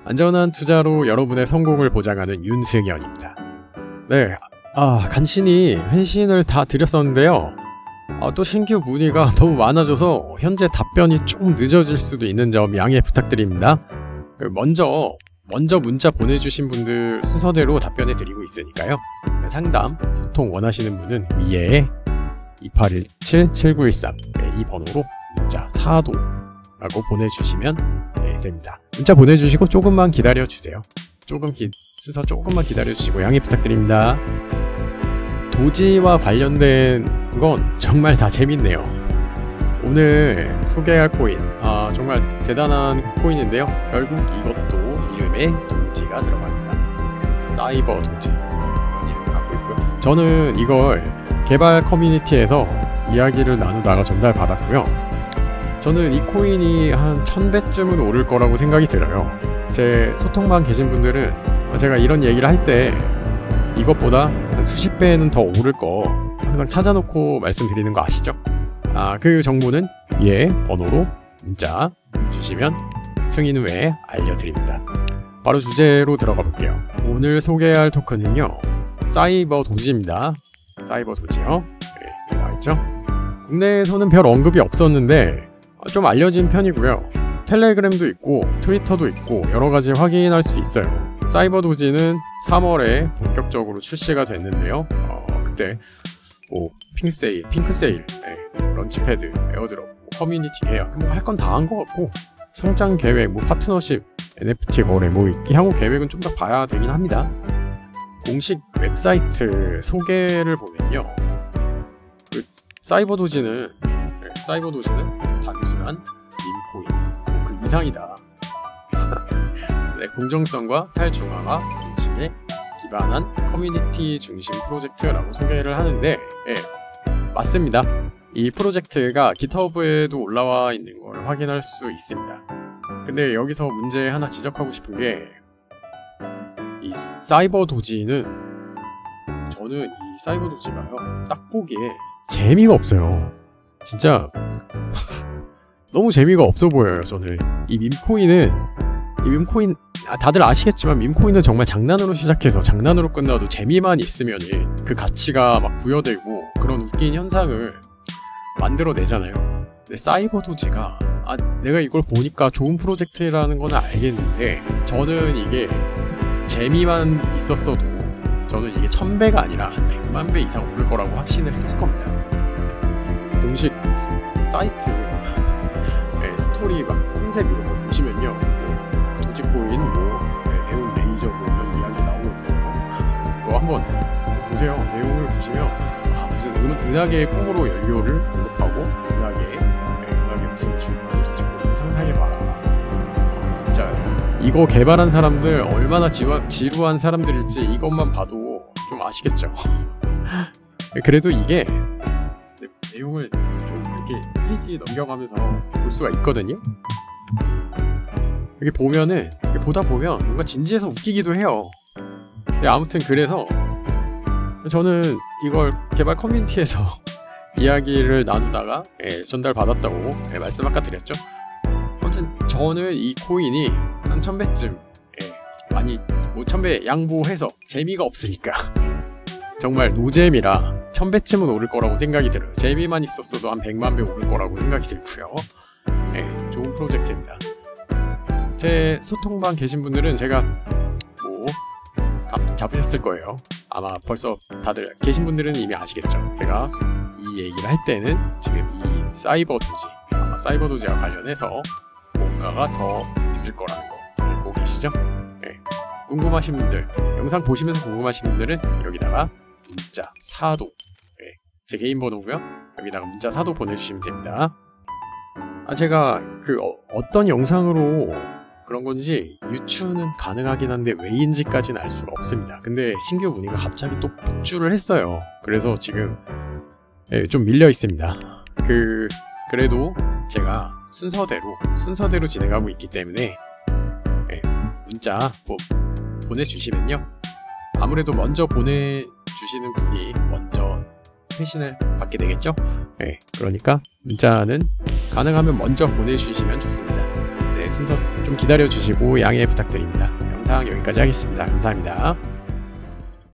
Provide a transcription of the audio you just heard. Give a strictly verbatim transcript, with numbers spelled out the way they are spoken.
안전한 투자로 여러분의 성공을 보장하는 윤승현입니다. 네, 아 간신히 회신을 다 드렸었는데요. 아, 또 신규 문의가 너무 많아져서 현재 답변이 좀 늦어질 수도 있는 점 양해 부탁드립니다. 먼저 먼저 문자 보내주신 분들 순서대로 답변해 드리고 있으니까요. 상담, 소통 원하시는 분은 위에 이팔일칠 칠구일삼 이 번호로 문자 사도라고 보내주시면 네, 됩니다. 문자 보내주시고 조금만 기다려주세요. 조금 기, 순서 조금만 기다려주시고 양해 부탁드립니다. 도지와 관련된 건 정말 다 재밌네요. 오늘 소개할 코인, 아 정말 대단한 코인인데요. 결국 이것도 이름에 도지가 들어갑니다. 사이버 도지 이런 이름을 갖고 있고요. 저는 이걸 개발 커뮤니티에서 이야기를 나누다가 전달받았고요. 저는 이 코인이 한 천 배쯤은 오를 거라고 생각이 들어요. 제 소통방 계신 분들은 제가 이런 얘기를 할 때 이것보다 한 수십 배는 더 오를 거 항상 찾아놓고 말씀드리는 거 아시죠? 아, 그 정보는 위에 번호로 문자 주시면 승인 후에 알려드립니다. 바로 주제로 들어가 볼게요. 오늘 소개할 토큰은요, 사이버 도지입니다. 사이버 도지요. 네, 나와있죠? 국내에서는 별 언급이 없었는데 좀 알려진 편이고요. 텔레그램도 있고 트위터도 있고 여러가지 확인할 수 있어요. 사이버 도지는 삼월에 본격적으로 출시가 됐는데요. 어, 그때 뭐 핑세일, 핑크세일, 네, 런치패드, 에어드롭, 뭐 커뮤니티 계약 뭐 할 건 다 한 것 같고 성장 계획, 뭐 파트너십, 엔에프티 거래, 뭐 향후 계획은 좀 더 봐야 되긴 합니다. 공식 웹사이트 소개를 보면요, 그 사이버 도지는 네, 사이버 도지는 단순한 밈코인 뭐 그 이상이다. 네, 공정성과 탈중앙화 인식에 기반한 커뮤니티 중심 프로젝트라고 소개를 하는데, 예, 맞습니다. 이 프로젝트가 깃허브에도 올라와 있는 걸 확인할 수 있습니다. 근데 여기서 문제 하나 지적하고 싶은 게, 이 사이버 도지는, 저는 이 사이버 도지가요, 딱 보기에 재미가 없어요. 진짜 너무 재미가 없어 보여요. 저는 이 밈코인은 이 밈코인 아, 다들 아시겠지만 밈코인은 정말 장난으로 시작해서 장난으로 끝나도 재미만 있으면 그 가치가 막 부여되고 그런 웃긴 현상을 만들어내잖아요. 근데 사이버 도지가, 아 내가 이걸 보니까 좋은 프로젝트라는 건 알겠는데, 저는 이게 재미만 있었어도 저는 이게 천 배가 아니라 한 백만 배 이상 오를 거라고 확신을 했을 겁니다. 공식 사이트 네, 스토리 막 컨셉 이런 거 보시면요, 뭐 도지코인, 뭐 네, 네온 레이저 뭐 이런 이야기 나오고 있어요. 그거 한번 보세요. 내용을 보시면 아, 무슨 은, 은하계의 꿈으로 연료를 공급하고 은하계에 네, 은하계 없음을 주입하는 도지코인 상상해봐라. 진짜 이거 개발한 사람들 얼마나 지루, 지루한 사람들일지 이것만 봐도 좀 아시겠죠? 그래도 이게 내용을 좀 이렇게 페이지 넘겨가면서 볼 수가 있거든요. 여기 보면은, 보다 보면 뭔가 진지해서 웃기기도 해요. 네, 아무튼 그래서 저는 이걸 개발 커뮤니티에서 이야기를 나누다가 예, 전달받았다고 예, 말씀 아까 드렸죠. 아무튼 저는 이 코인이 한 천 배쯤 예, 많이 뭐 천 배 양보해서 재미가 없으니까 정말 노잼이라 천 배쯤은 오를 거라고 생각이 들어요. 재미만 있었어도 한 백만 배 오를 거라고 생각이 들고요. 네, 좋은 프로젝트입니다. 제 소통방 계신 분들은 제가 뭐 감 잡으셨을 거예요. 아마 벌써 다들 계신 분들은 이미 아시겠죠. 제가 이 얘기를 할 때는 지금 이 사이버 도지, 아마 사이버 도지와 관련해서 뭔가가 더 있을 거라는 거 알고 계시죠? 네. 궁금하신 분들, 영상 보시면서 궁금하신 분들은 여기다가 문자 사도, 네, 제 개인 번호고요. 여기다가 문자 사도 보내주시면 됩니다. 아, 제가 그 어, 어떤 영상으로 그런 건지 유추는 가능하긴 한데 왜인지까지는 알 수가 없습니다. 근데 신규 문의가 갑자기 또 폭주를 했어요. 그래서 지금 네, 좀 밀려 있습니다. 그 그래도 제가 순서대로 순서대로 진행하고 있기 때문에 네, 문자 뭐 보내주시면요, 아무래도 먼저 보내주시는 분이 먼저 회신을 받게 되겠죠? 네, 그러니까 문자는 가능하면 먼저 보내주시면 좋습니다. 네, 순서 좀 기다려 주시고 양해 부탁드립니다. 영상 여기까지 하겠습니다. 감사합니다.